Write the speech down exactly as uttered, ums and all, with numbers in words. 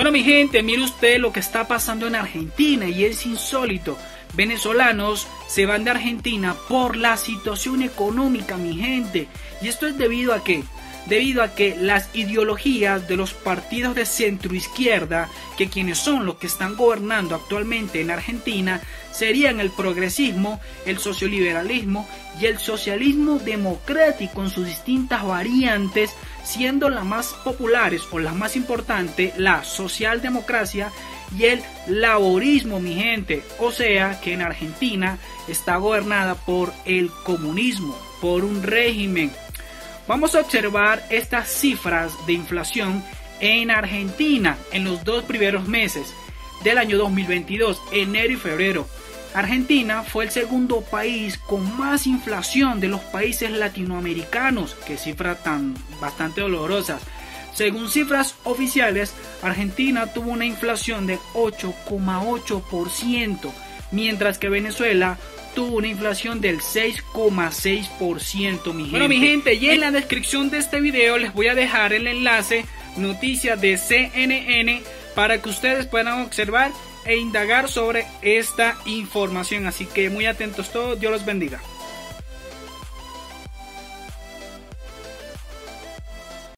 Bueno, mi gente, mire usted lo que está pasando en Argentina y es insólito. Venezolanos se van de Argentina por la situación económica, mi gente. ¿Y esto es debido a qué? Debido a que las ideologías de los partidos de centroizquierda, que quienes son los que están gobernando actualmente en Argentina, serían el progresismo, el socioliberalismo y el socialismo democrático en sus distintas variantes, siendo las más populares o las más importantes la socialdemocracia y el laborismo, mi gente. O sea que en Argentina está gobernada por el comunismo, por un régimen. Vamos a observar estas cifras de inflación en Argentina en los dos primeros meses del año dos mil veintidós, enero y febrero. Argentina fue el segundo país con más inflación de los países latinoamericanos. Qué cifras tan bastante dolorosas. Según cifras oficiales, Argentina tuvo una inflación de ocho coma ocho por ciento, mientras que Venezuela tuvo una inflación del seis coma seis por ciento, mi gente. Bueno, mi gente, y en la descripción de este video les voy a dejar el enlace, noticias de C N N, para que ustedes puedan observar e indagar sobre esta información. Así que muy atentos todos, Dios los bendiga.